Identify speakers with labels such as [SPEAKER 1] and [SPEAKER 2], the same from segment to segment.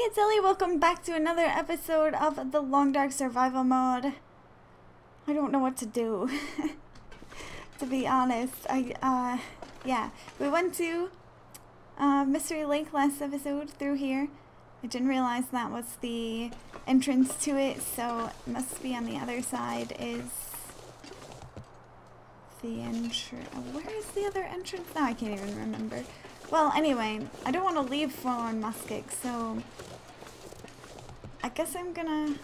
[SPEAKER 1] it's Ellie. Welcome back to another episode of the Long Dark Survival Mode. I don't know what to do, to be honest. Yeah, we went to Mystery Lake last episode through here. I didn't realize that was the entrance to it, so it must be on the other side is the entrance. Where is the other entrance? Now I can't even remember. Well, anyway, I don't want to leave Forlorn Muskeg, so I guess I'm gonna...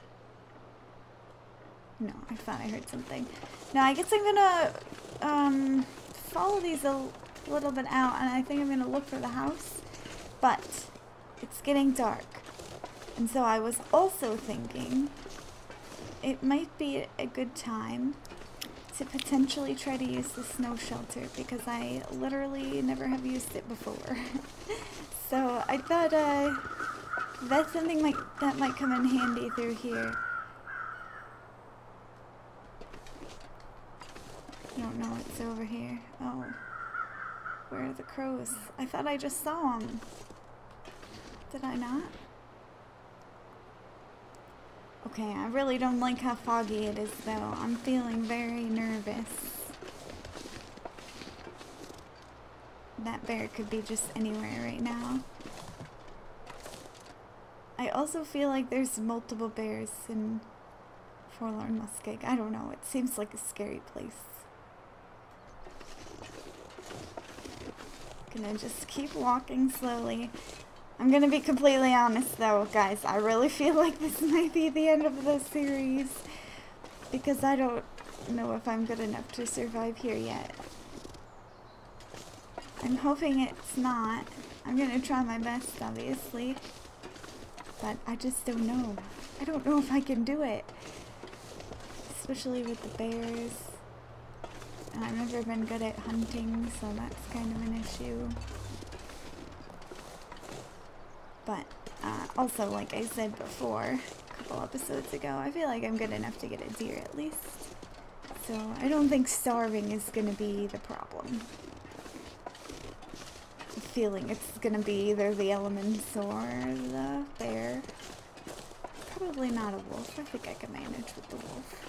[SPEAKER 1] No, I thought I heard something. No, I guess I'm gonna follow these a little bit out, and I think I'm gonna look for the house, but it's getting dark. And so I was also thinking it might be a good time to potentially try to use the snow shelter, because I literally never have used it before. So I thought that's something that might come in handy through here. I don't know what's over here. Oh, where are the crows? I thought I just saw them. Did I not? Okay, I really don't like how foggy it is, though. I'm feeling very nervous. That bear could be just anywhere right now. I also feel like there's multiple bears in Forlorn Muskeg. I don't know, it seems like a scary place. Gonna just keep walking slowly. I'm gonna be completely honest though, guys. I really feel like this might be the end of the series, because I don't know if I'm good enough to survive here yet. I'm hoping it's not. I'm gonna try my best, obviously, but I just don't know. I don't know if I can do it, especially with the bears. And I've never been good at hunting, so that's kind of an issue. But also, like I said before, a couple episodes ago, I feel like I'm good enough to get a deer at least. So I don't think starving is going to be the problem. I'm feeling it's going to be either the elements or the bear. Probably not a wolf. I think I can manage with the wolf.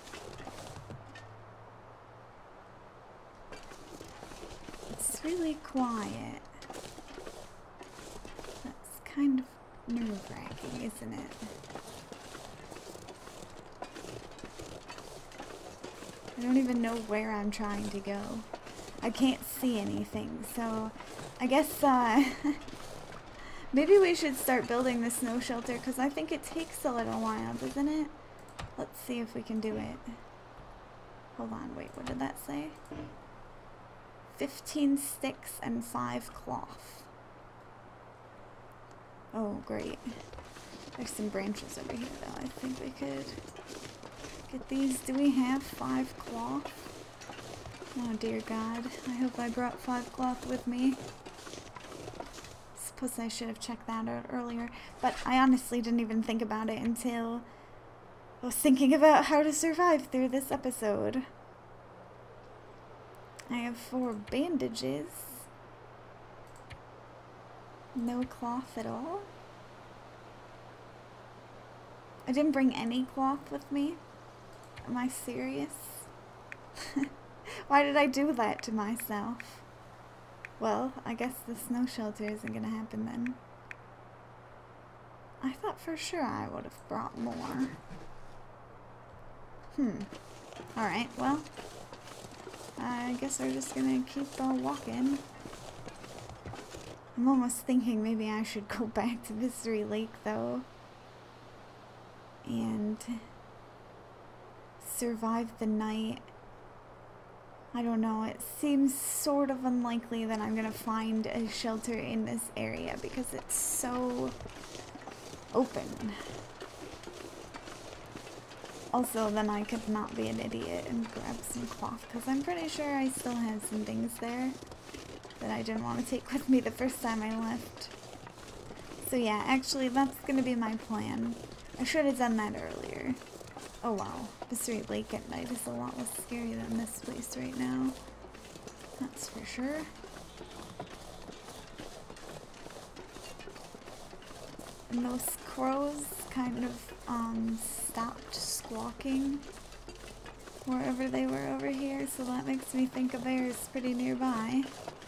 [SPEAKER 1] It's really quiet. Kind of nerve-wracking, isn't it? I don't even know where I'm trying to go. I can't see anything, so I guess maybe we should start building the snow shelter, because I think it takes a little while, doesn't it? Let's see if we can do it. Hold on, wait, what did that say? 15 sticks and 5 cloth. Oh, great. There's some branches over here, though. I think we could get these. Do we have 5 cloth? Oh, dear God. I hope I brought 5 cloth with me. Suppose I should have checked that out earlier. But I honestly didn't even think about it until I was thinking about how to survive through this episode. I have 4 bandages. No cloth at all? I didn't bring any cloth with me? Am I serious? Why did I do that to myself? Well, I guess the snow shelter isn't gonna happen then. I thought for sure I would have brought more. Alright, well, I guess we're just gonna keep walking. I'm almost thinking maybe I should go back to Mystery Lake, though, and survive the night. I don't know, it seems sort of unlikely that I'm gonna find a shelter in this area because it's so open. Also, then I could not be an idiot and grab some cloth, because I'm pretty sure I still have some things there that I didn't want to take with me the first time I left. So yeah, actually that's gonna be my plan. I should have done that earlier. Oh wow, Mystery Lake at night is a lot less scary than this place right now. That's for sure. And those crows kind of stopped squawking wherever they were over here, so that makes me think a bear is pretty nearby.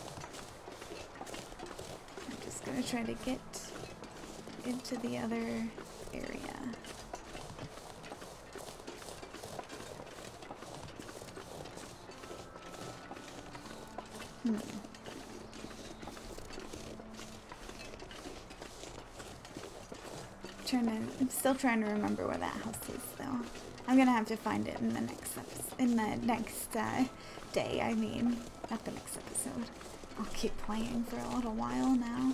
[SPEAKER 1] I'm just gonna try to get into the other area. I'm still trying to remember where that house is, though. I'm gonna have to find it in the next day. I mean, not the next episode. I'll keep playing for a little while now.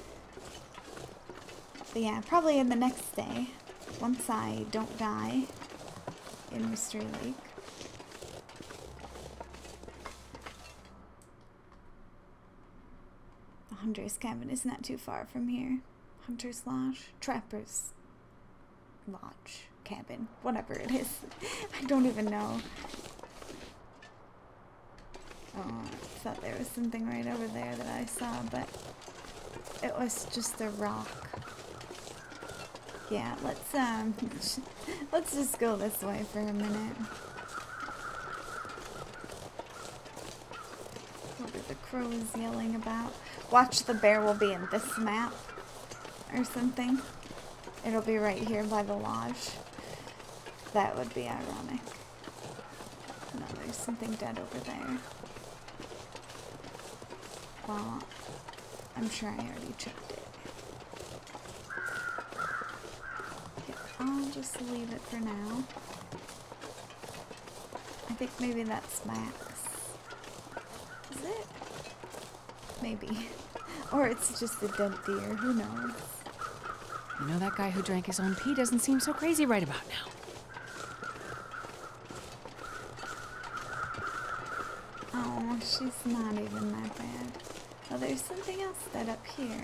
[SPEAKER 1] But yeah, probably in the next day, once I don't die in Mystery Lake. The Hunter's Cabin is not too far from here. Hunter's Lodge? Trapper's Lodge. Cabin. Whatever it is. I don't even know. Oh, I thought there was something right over there that I saw, but it was just a rock. Yeah, let's just go this way for a minute. What are the crows yelling about? Watch, the bear will be in this map or something. It'll be right here by the lodge. That would be ironic. No, there's something dead over there. Well, I'm sure I already checked it. Yeah, I'll just leave it for now. I think maybe that's Max. Is it? Maybe. Or it's just a dead deer, who knows?
[SPEAKER 2] You know, that guy who drank his own pee doesn't seem so crazy right about now.
[SPEAKER 1] Oh, she's not even that bad. Oh, there's something else dead up here.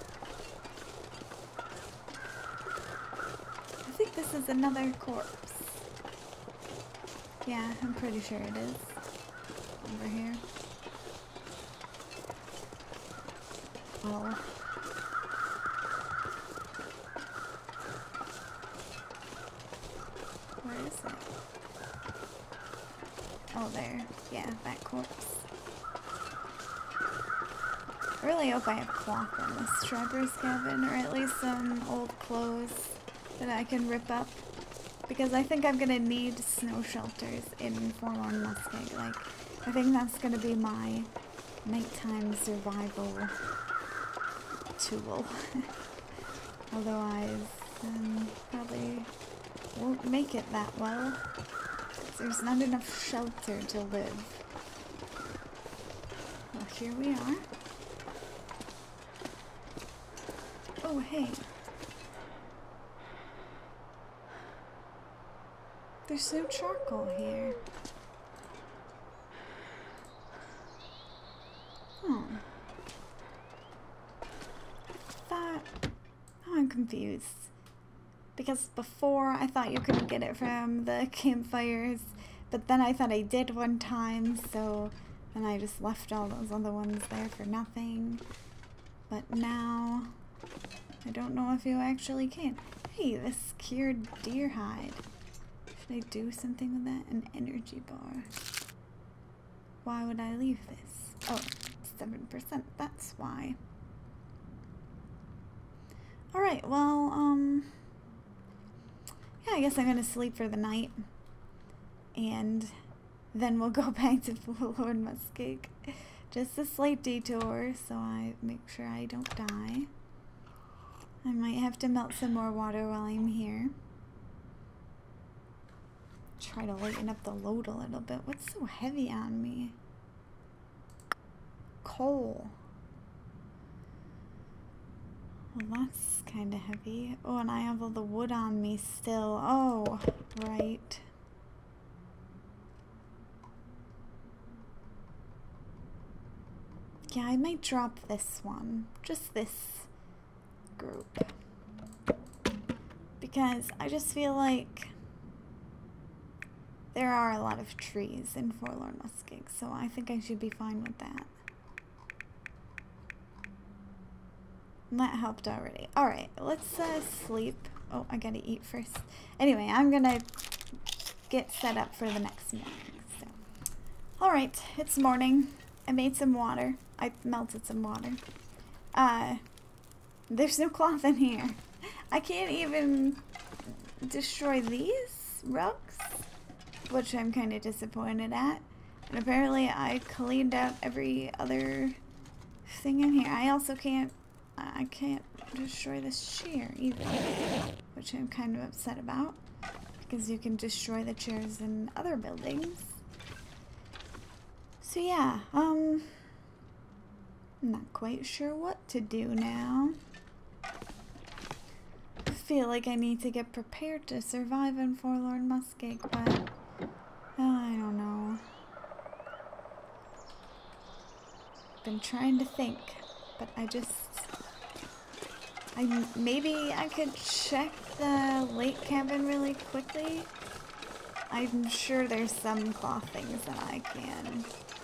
[SPEAKER 1] I think this is another corpse. Yeah, I'm pretty sure it is. Over here. Oh. Where is it? Oh, there. Yeah, that corpse. I really hope I have cloth in this Trapper's Cabin, or at least some old clothes that I can rip up. Because I think I'm gonna need snow shelters in Forlorn Muskeg. Like, I think that's gonna be my nighttime survival tool. Otherwise, probably won't make it that well. There's not enough shelter to live. Well, here we are. Oh, hey. There's no charcoal here. Oh. Oh, I'm confused. Because before I thought you couldn't get it from the campfires, but then I thought I did one time, so then I just left all those other ones there for nothing. But now, I don't know if you actually can. Hey, this cured deer hide. Should I do something with that? An energy bar. Why would I leave this? Oh, 7%, that's why. Alright, well, yeah, I guess I'm gonna sleep for the night. And then we'll go back to Forlorn Muskeg. Just a slight detour, so I make sure I don't die. I might have to melt some more water while I'm here. Try to lighten up the load a little bit. What's so heavy on me? Coal. Well, that's kind of heavy. Oh, and I have all the wood on me still. Oh, right. Yeah, I might drop this one. Just this group. Because I just feel like there are a lot of trees in Forlorn Muskeg, so I think I should be fine with that. That helped already. Alright, let's sleep. Oh, I gotta eat first. Anyway, I'm gonna get set up for the next morning. So. Alright, it's morning. I made some water. I melted some water. There's no cloth in here. I can't even destroy these rugs, which I'm kind of disappointed at. And apparently I cleaned out every other thing in here. I also can't destroy this chair either, which I'm kind of upset about, because you can destroy the chairs in other buildings. So yeah, I'm not quite sure what to do now. I feel like I need to get prepared to survive in Forlorn Muskeg, but I don't know. Been trying to think, but maybe I could check the lake cabin really quickly. I'm sure there's some cloth things that I can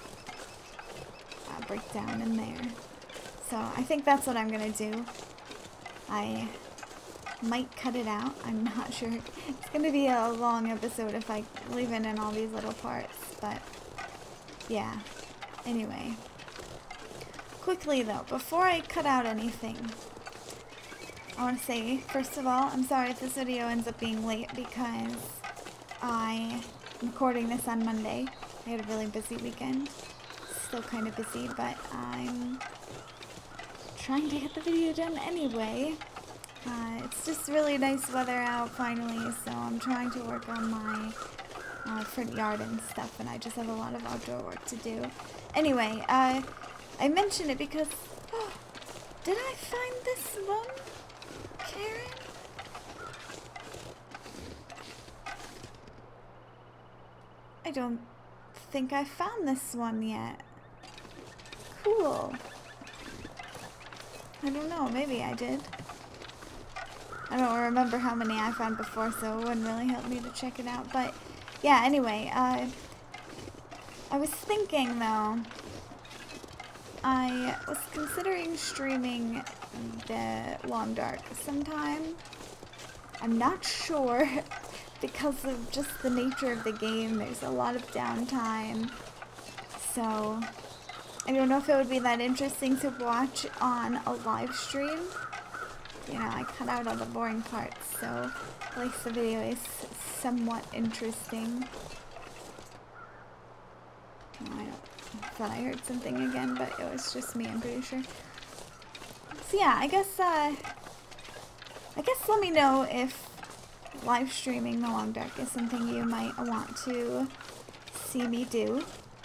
[SPEAKER 1] break down in there. So I think that's what I'm gonna do. I might cut it out. I'm not sure. It's gonna be a long episode if I leave in all these little parts, but yeah. Anyway. Quickly though, before I cut out anything, I want to say, first of all, I'm sorry if this video ends up being late because I'm recording this on Monday. I had a really busy weekend. Still kind of busy, but I'm trying to get the video done anyway. It's just really nice weather out finally, so I'm trying to work on my front yard and stuff, and I just have a lot of outdoor work to do. Anyway, I mention it because, oh, did I find this one, Karen? I don't think I found this one yet. Cool. I don't know, maybe I did. I don't remember how many I found before, so it wouldn't really help me to check it out. But yeah, anyway, I was thinking though, I was considering streaming the Long Dark sometime. I'm not sure because of just the nature of the game. There's a lot of downtime. So I don't know if it would be that interesting to watch on a live stream. You know, I cut out all the boring parts, so at least the video is somewhat interesting. I thought I heard something again, but it was just me, I'm pretty sure. So yeah, I guess let me know if live streaming the Long Dark is something you might want to see me do.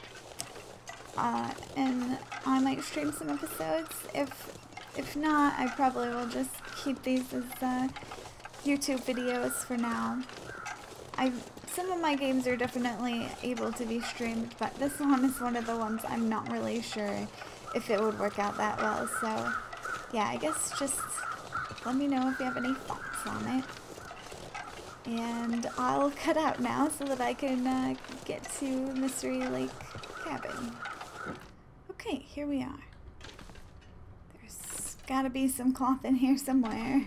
[SPEAKER 1] And I might stream some episodes. If not, I probably will just keep these as YouTube videos for now. Some of my games are definitely able to be streamed, but this one is one of the ones I'm not really sure if it would work out that well. So yeah, I guess just let me know if you have any thoughts on it. And I'll cut out now so that I can get to Mystery Lake Cabin. Okay, here we are. There's gotta be some cloth in here somewhere.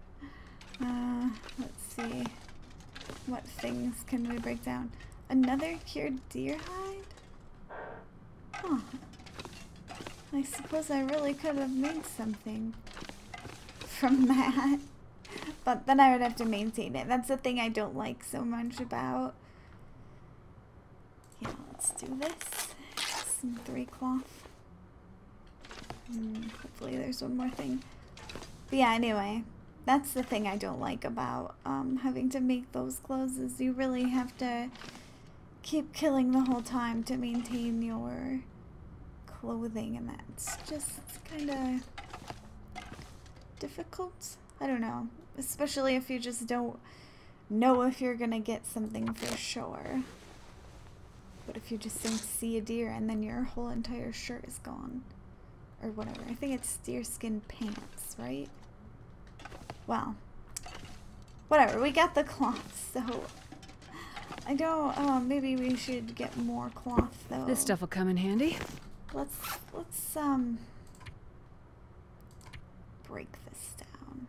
[SPEAKER 1] Let's see. What things can we break down? Another cured deer hide? Huh. I suppose I really could have made something from that. But then I would have to maintain it. That's the thing I don't like so much about. Yeah, let's do this. Some 3 cloth. Hopefully there's one more thing. But yeah, anyway. That's the thing I don't like about having to make those clothes is you really have to keep killing the whole time to maintain your clothing, and that's just kind of difficult. I don't know, especially if you just don't know if you're gonna get something for sure. But if you just don't see a deer and then your whole entire shirt is gone, or whatever. I think it's deerskin pants, right? Well, whatever, we got the cloth, so I don't, maybe we should get more cloth, though.
[SPEAKER 2] This stuff will come in handy.
[SPEAKER 1] Let's break this down.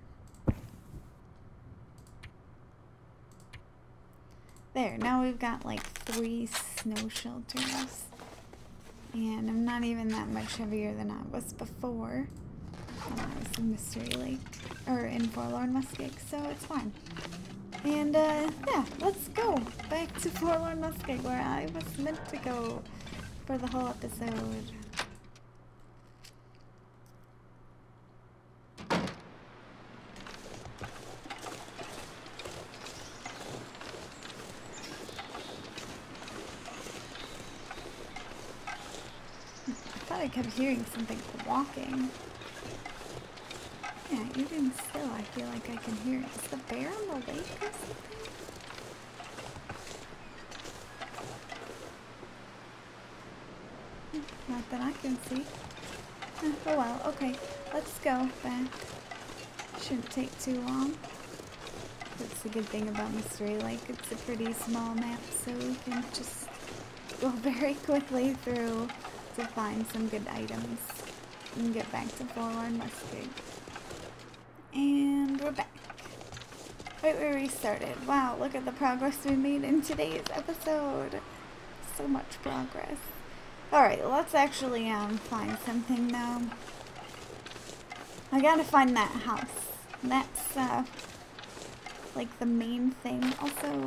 [SPEAKER 1] There, now we've got like 3 snow shelters. And I'm not even that much heavier than I was before when I was in Mystery Lake, or in Forlorn Muskeg, so it's fine. And yeah, let's go back to Forlorn Muskeg where I was meant to go for the whole episode. I kept hearing something walking. Yeah, even still, I feel like I can hear it. Is the bear on the lake or something? Not that I can see. Oh well, okay. Let's go back. Shouldn't take too long. That's the good thing about Mystery Lake. It's a pretty small map, so we can just go very quickly through to find some good items and get back to Forlorn Muskeg. And we're back. Right where we started. Wow, look at the progress we made in today's episode. So much progress. Alright, let's actually find something now. I gotta find that house. That's like the main thing. Also,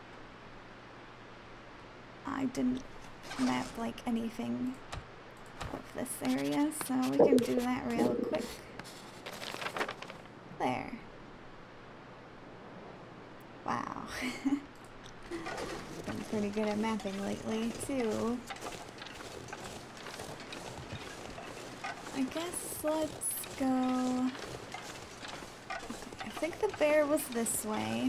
[SPEAKER 1] I didn't map like anything of this area, so we can do that real quick. There. Wow. Been pretty good at mapping lately too. I guess let's go. Okay, I think the bear was this way.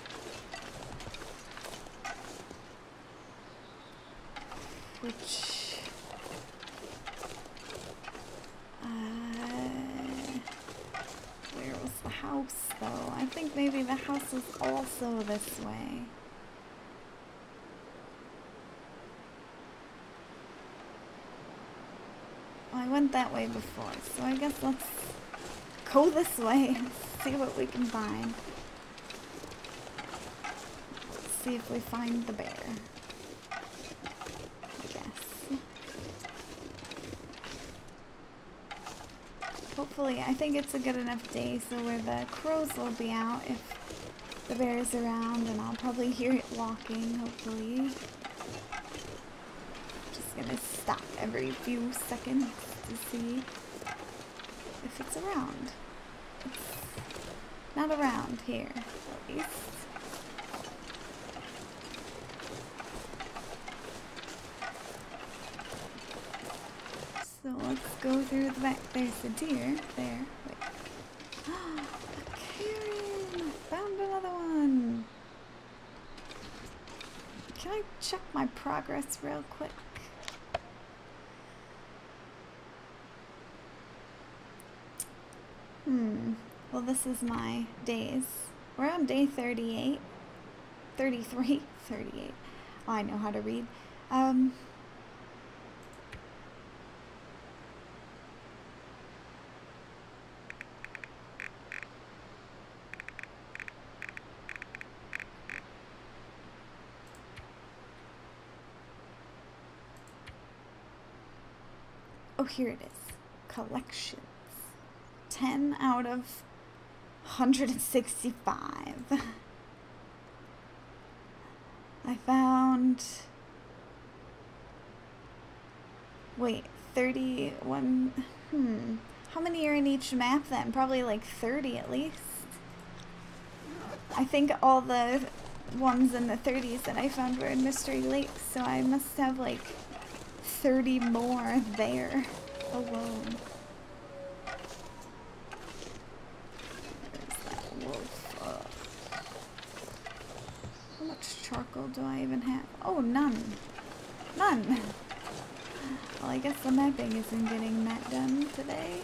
[SPEAKER 1] Which where was the house though? I think maybe the house was also this way. Well, I went that way before, so I guess let's go this way and see what we can find. Let's see if we find the bear. Hopefully, I think it's a good enough day so where the crows will be out if the bear is around, and I'll probably hear it walking, hopefully. Just gonna stop every few seconds to see if it's around. It's not around here, at least. So let's go through the back. There's a deer. There. Wait. A Karen! Found another one! Can I check my progress real quick? Well, this is my days. We're on day 38. 33? 38. Oh, I know how to read. Oh, here it is. Collections. 10 out of 165. I found... Wait, 31... How many are in each map then? Probably like 30 at least. I think all the ones in the 30s that I found were in Mystery Lake, so I must have like 30 more there alone. There's that wolf. How much charcoal do I even have? Oh, none. None. Well, I guess the mapping isn't getting that done today.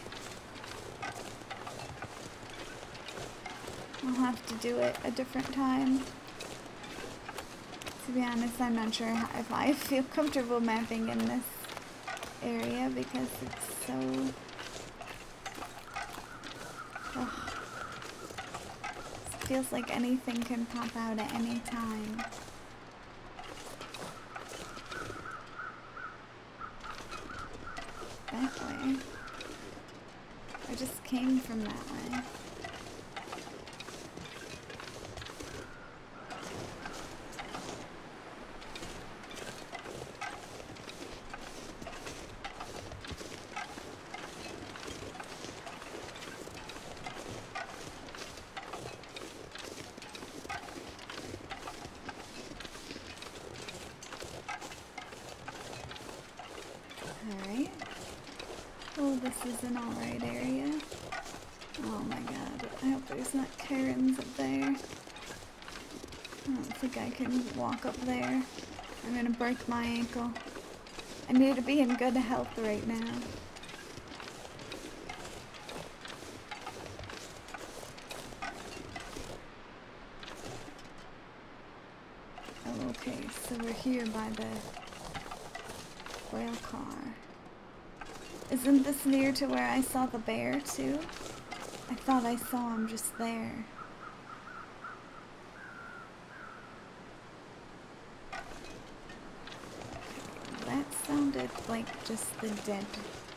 [SPEAKER 1] I'll have to do it a different time. To be honest, I'm not sure if I feel comfortable mapping in this area because it's so Ugh. It feels like anything can pop out at any time. That way. I just came from that way. Alright. Oh, this is an alright area. Oh my god. I hope there's not Karens up there. I don't think I can walk up there. I'm gonna break my ankle. I need to be in good health right now. Oh, okay, so we're here by the rail car. Isn't this near to where I saw the bear too? I thought I saw him just there. That sounded like just the dead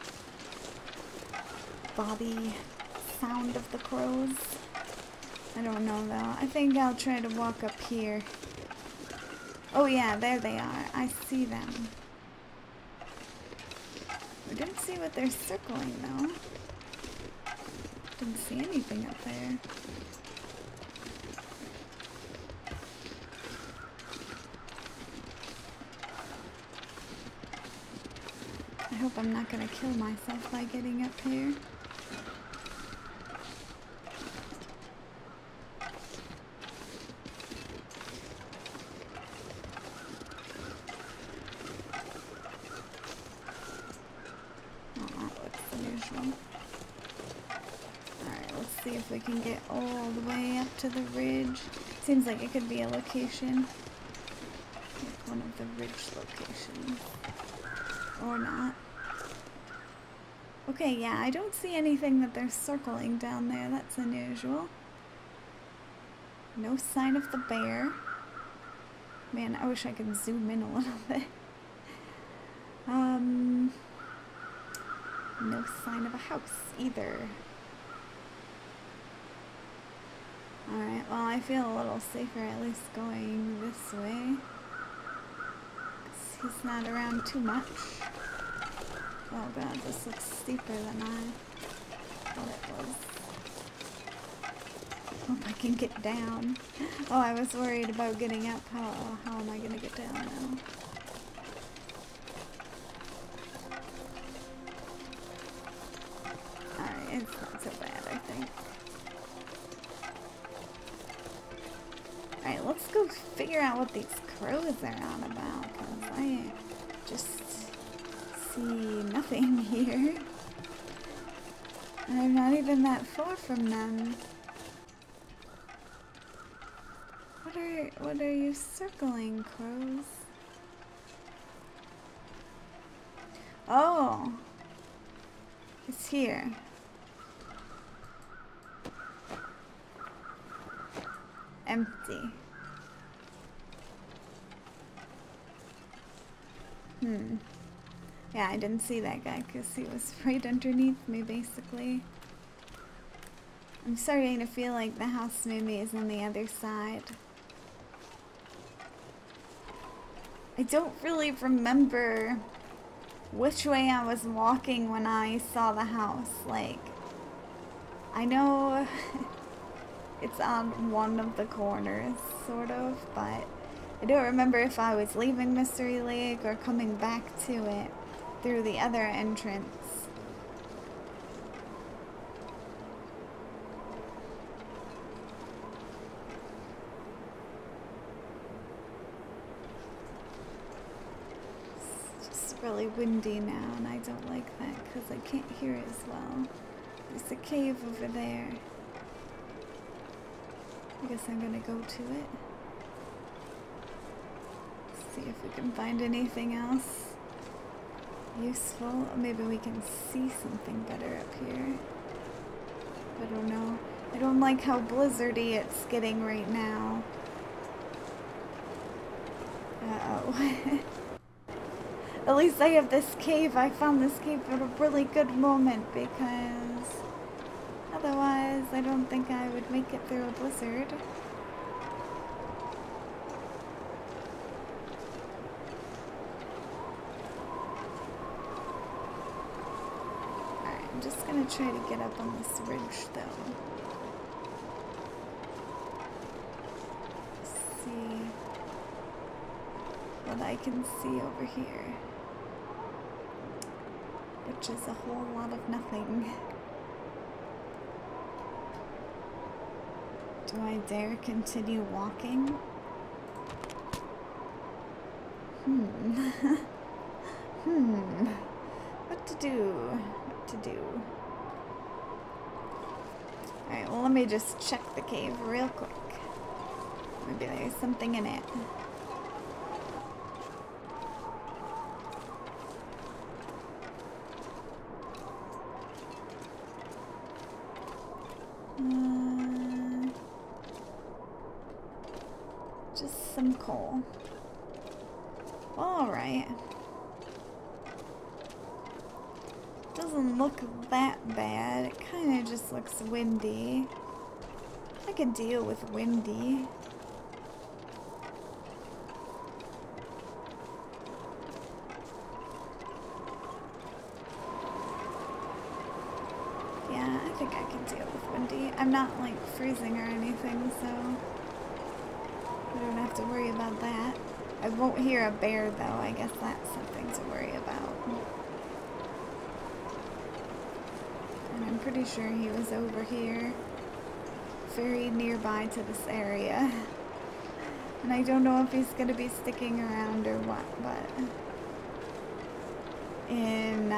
[SPEAKER 1] body sound of the crows. I don't know though. I think I'll try to walk up here. Oh yeah, there they are. I see them. We didn't see what they're circling though. Didn't see anything up there. I hope I'm not gonna kill myself by getting up here. See if we can get all the way up to the ridge. Seems like it could be a location. Like one of the ridge locations. Or not. Okay, yeah, I don't see anything that they're circling down there. That's unusual. No sign of the bear. Man, I wish I could zoom in a little bit. No sign of a house either. Alright, well I feel a little safer at least going this way. 'Cause he's not around too much. Oh god, this looks steeper than I thought it was. Hope I can get down. Oh, I was worried about getting up. How am I gonna get down now? Alright, it's not so bad, I think. Alright, let's go figure out what these crows are on about, because I just see nothing here. And I'm not even that far from them. What are you circling, crows? Oh! It's here. Empty. Yeah, I didn't see that guy because he was right underneath me, basically. I'm starting to feel like the house maybe is on the other side. I don't really remember which way I was walking when I saw the house. Like, I know it's on one of the corners, sort of, but I don't remember if I was leaving Mystery Lake or coming back to it through the other entrance. It's just really windy now, and I don't like that because I can't hear it as well. There's a cave over there. I guess I'm gonna go to it. See if we can find anything else useful. Maybe we can see something better up here. I don't know. I don't like how blizzardy it's getting right now. Uh-oh. At least I have this cave. I found this cave at a really good moment because otherwise I don't think I would make it through a blizzard. Alright, I'm just gonna try to get up on this ridge though. See what I can see over here. Which is a whole lot of nothing. Do I dare continue walking? What to do? What to do? Alright, well let me just check the cave real quick. Maybe there's something in it. Just some coal. Well, alright. Doesn't look that bad. It kind of just looks windy. I can deal with windy. Yeah, I think I can deal with windy. I'm not like freezing or anything, so I don't have to worry about that. I won't hear a bear though. I guess that's something to worry about. And I'm pretty sure he was over here, very nearby to this area. And I don't know if he's gonna be sticking around or what, but in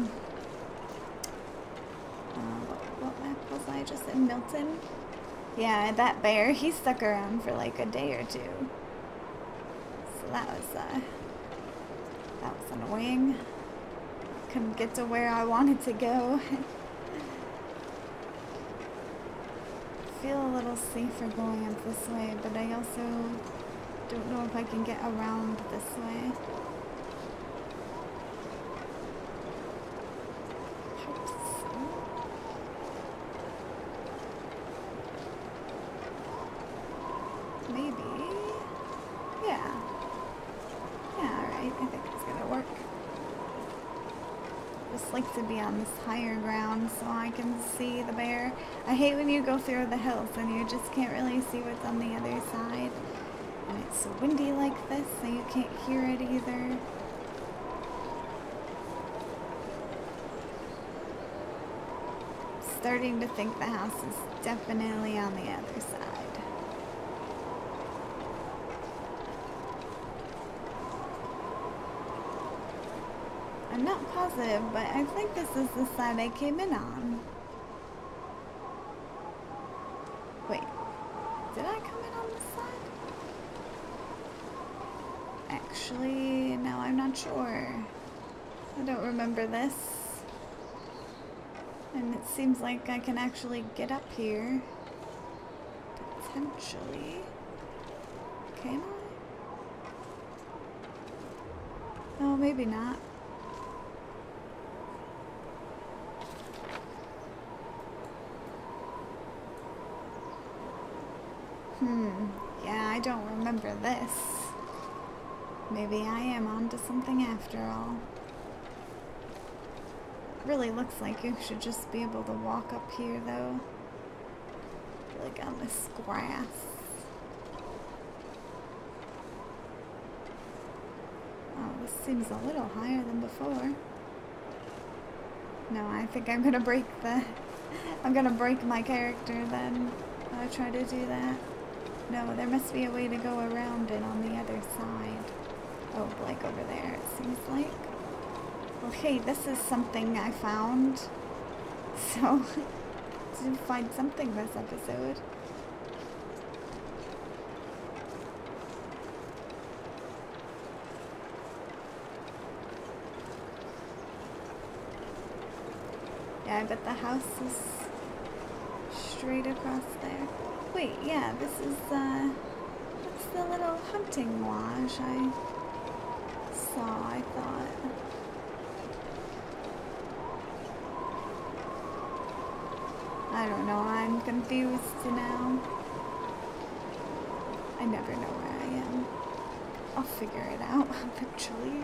[SPEAKER 1] what map was I just in? Milton? Yeah, that bear, he stuck around for like a day or two. So that was annoying. Couldn't get to where I wanted to go. Feel a little safer going up this way, but I also don't know if I can get around this way. Maybe. Yeah. Yeah, alright. I think it's gonna work. Just like to be on this higher ground so I can see the bear. I hate when you go through the hills and you just can't really see what's on the other side. And it's so windy like this, so you can't hear it either. Starting to think the house is definitely on the other side. I'm not positive, but I think this is the side I came in on. Wait, did I come in on this side? Actually, no, I'm not sure. I don't remember this. And it seems like I can actually get up here. Potentially. Can I? Oh, maybe not. Yeah, I don't remember this. Maybe I am onto something after all. Really looks like you should just be able to walk up here though. Like on this grass. Oh, this seems a little higher than before. No, I think I'm gonna break I'm gonna break my character then. I try to do that. No, there must be a way to go around it on the other side. Oh, like over there, it seems like. Well, hey, this is something I found. So, did find something this episode. Yeah, I bet the house is straight across there. Wait, yeah, this is, that's the little hunting lodge I saw, I thought. I don't know, I'm confused now. I never know where I am. I'll figure it out eventually.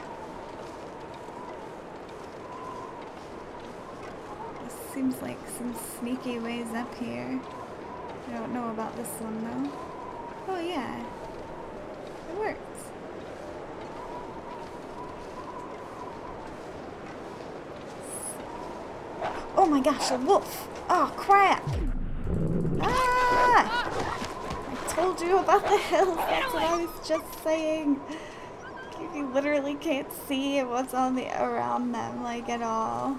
[SPEAKER 1] This seems like some sneaky ways up here. I don't know about this one though. Oh yeah, it works. Oh my gosh, a wolf! Oh crap! Ah! I told you about the hills, that's what I was just saying. You literally can't see what's on the around them, like, at all.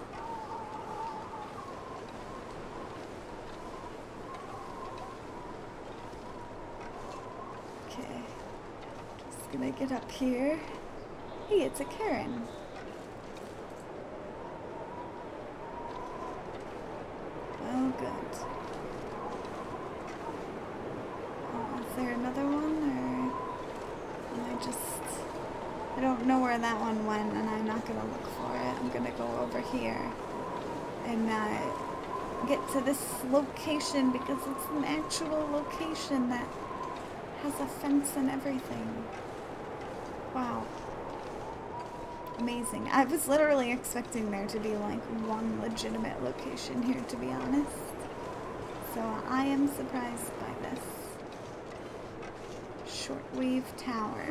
[SPEAKER 1] Okay. Just gonna get up here. Hey, it's a Karen. Oh, good. Oh, is there another one, or am I just... I don't know where that one went, and I'm not gonna look for it. I'm gonna go over here and get to this location because it's an actual location that has a fence and everything. Wow. Amazing. I was literally expecting there to be like one legitimate location here, to be honest. So I am surprised by this. Shortwave Tower.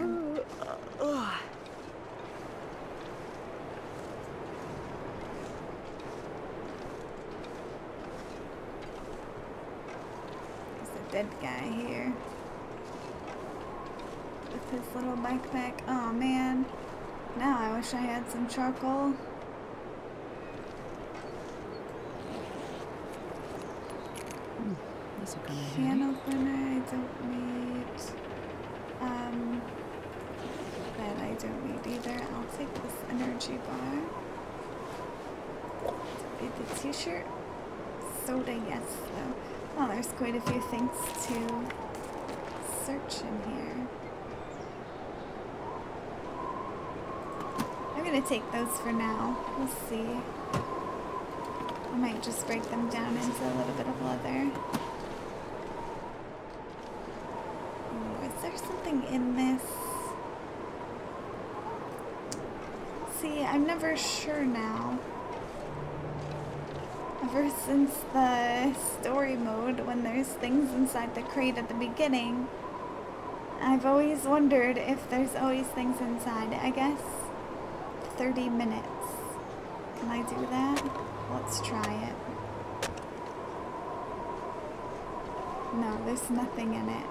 [SPEAKER 1] There's a dead guy here with his little backpack. Oh man. Now I wish I had some charcoal.
[SPEAKER 2] This will come in
[SPEAKER 1] Can
[SPEAKER 2] handy.
[SPEAKER 1] opener I don't need. That I don't need either. I'll take this energy bar. Need the t-shirt. Soda, yes though. Oh, there's quite a few things to search in here. I'm gonna take those for now. We'll see. I might just break them down into a little bit of leather. Ooh, is there something in this? See, I'm never sure now. Ever since the story mode, when there's things inside the crate at the beginning, I've always wondered if there's always things inside. I guess 30 minutes. Can I do that? Let's try it. No, there's nothing in it.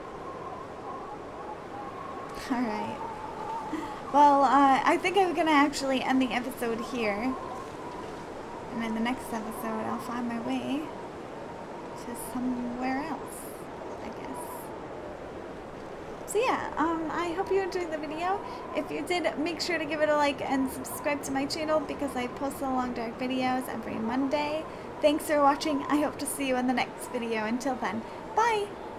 [SPEAKER 1] Alright. Well, I think I'm gonna actually end the episode here. And in the next episode, I'll find my way to somewhere else, I guess. So yeah, I hope you enjoyed the video. If you did, make sure to give it a like and subscribe to my channel because I post the Long Dark videos every Monday. Thanks for watching. I hope to see you in the next video. Until then, bye!